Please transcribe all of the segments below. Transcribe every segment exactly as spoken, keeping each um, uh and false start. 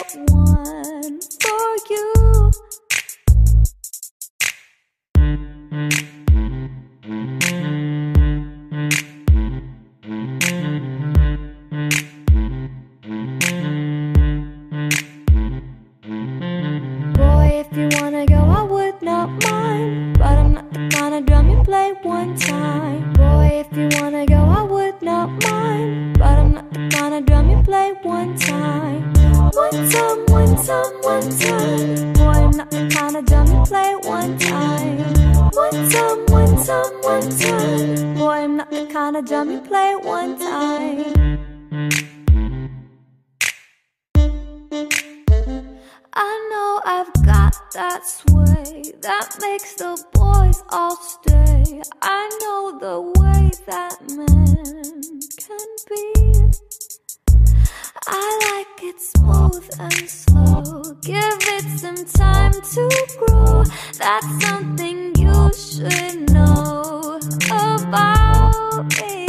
one for you. Boy, if you wanna go, I would not mind, but I'm not the kind of drum you play one time. Boy, if you wanna go, I would not mind, but I'm not the kind of drum you play one time. One time, one time, one time. Boy, I'm not the kind of drum you play one time. One time, one time, one time. Boy, I'm not the kind of drum you play one time. I know I've got that sway that makes the boys all stay. I know the way that men can be. I like it smooth and slow. Give it some time to grow. That's something you should know about me.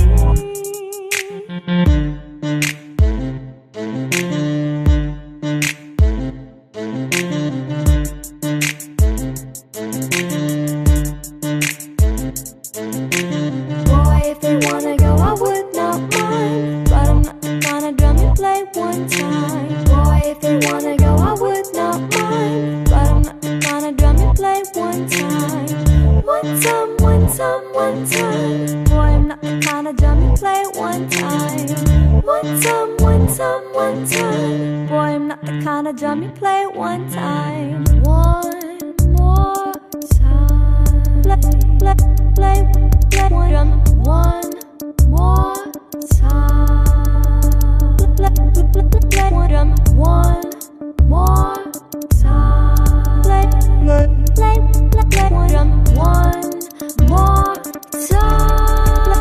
Boy, if you wanna go, I would not mind, but I'm not the kind of drum you play one time. Boy, if you wanna go, I would not mind, but I'm not the kind of drum you play one time. One time, one time, one time. Boy, I'm not the kind of drum you play one time. One time, one time, one time. Boy, I'm not the kind of drum you play one time. One more time. Play, play, play, play one drum. One more time. Play, play, play one drum. One more time. Play, play, play, play, play one drum. One more time.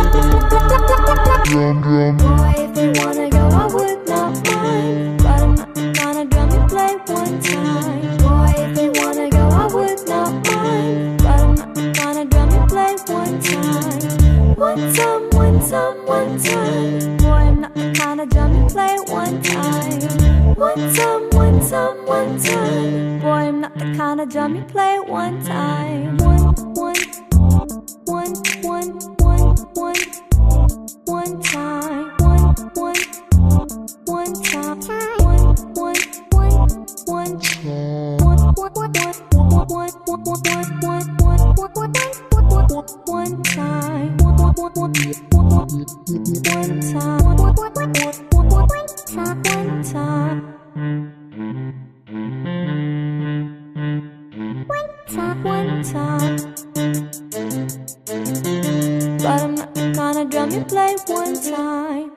Boy, if you wanna go, I would not mind, but I'm not the kind of drum you play one time. Boy, if you wanna go, I would not mind, but I'm not the kind of drum you play one time. One time, one time, one time. Boy, I'm not the kind of drum you play one time. One time, one time, one time. Boy, I'm not the kind of drum you play one time. One, one, one, one, one, one, one time. One, one, one time. One, one, one, one time. One, one, one, one, one, one, one, one, one, one, one, one time. One, one, one, one, one time. One, one, one, one time. One time. One time. But I'm not the kind of drum you play one time.